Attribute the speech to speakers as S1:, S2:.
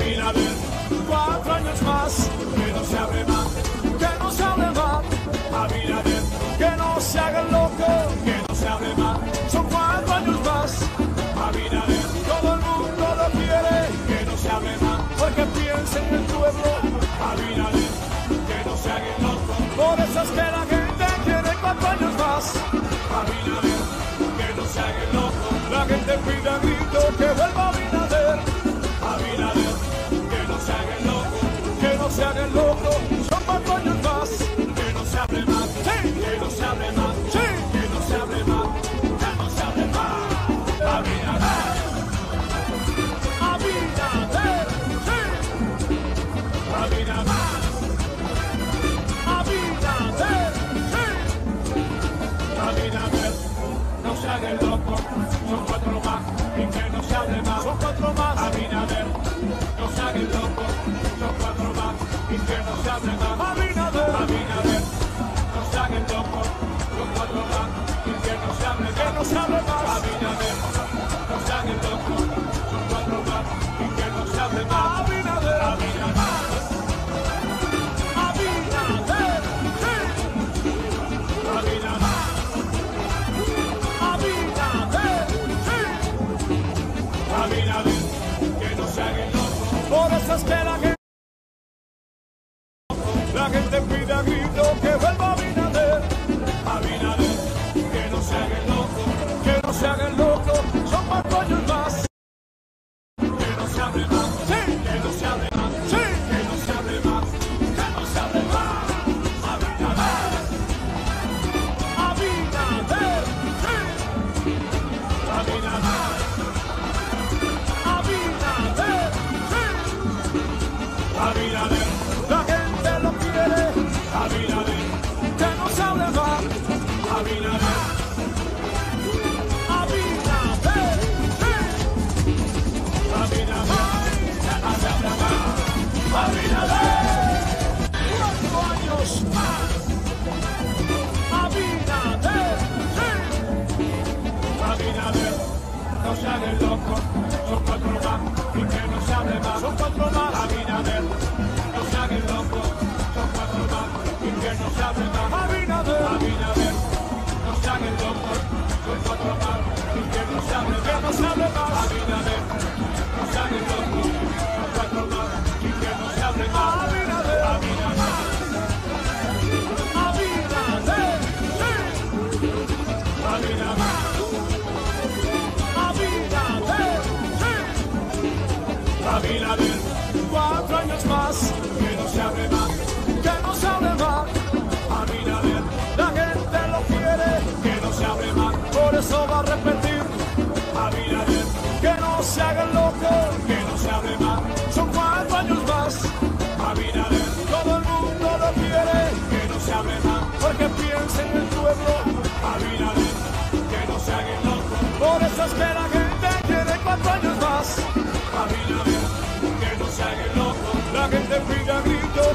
S1: Abinader, 4 años más, que no se hable más, que no se hable más. Abinader, que no se haga el loco, que no se hable más, son 4 años más. Abinader, todo el mundo lo quiere, que no se hable más, porque piensa en el pueblo. Abinader, que no se haga el loco, por eso es que la gente quiere 4 años más. Abinader, que no se haga el loco, la gente pide a grito que vuelva Abinader. Abinader, que no se haga el loco, que no se haga el loco, son 4 años más, que no se hable más, sí, que no se hable más, sí, que no se hable más, que no se hable más. Abinader, Abinader, sí, Abinader, Abinader, sí, Abinader, no se haga el loco, son 4 más, y que no se hable más, son 4 más. Abinader, no se haga el loco, son 4 más, y que no se hable más. Abinader, Abinader, no se haga el loco, son 4 más, y que no se hable más. Que no se hable más. Abinader, no se haga el loco, son 4 más, y que no se hable más. Abinader, Abinader, Abinader, sí, Abinader, Abinader, sí, Abinader, que no se haga el loco, por eso es que la gente pide a grito que vuelva Abinader. Abinader, que no se haga el loco, que no se haga el loco, son 4 años más. Que no se hable más, sí, que no se hable más, sí, que no se hable más, que no se hable más. Abinader, Abinader, sí, Abinader, Abinader, sí, Abinader, la gente lo quiere. Abinader, que no se hable más. Abinader, Abinader, sí, Abinader, que no se hable más. Abinader, 4 años más. Abinader, sí, Abinader, no se haga el loco, son 4 más, y que no se hable más, son 4 más. Abinader, no se haga el loco, son 4 más, y que no se hable más. Abinader, Abinader, no se haga el loco, son 4 más, y que no se hable más. Que no se hable más. Abinader, no se haga el loco, son 4 más, y que no se hable más. Abinader, Abinader, Abinader, sí, Abinader, Abinader, sí, Abinader, 4 años más, que no se hable más, que no se hable más. Abinader, la gente lo quiere, que no se hable más, por eso va a repetir. Abinader, que no se haga el loco, que no se hable más, son 4 años más. Abinader, todo el mundo lo quiere, que no se hable más, porque piensa en el pueblo. Abinader, que no se haga el loco, por eso es que la gente quiere 4 años más. Abinader, que no se haga el loco, la gente pide a grito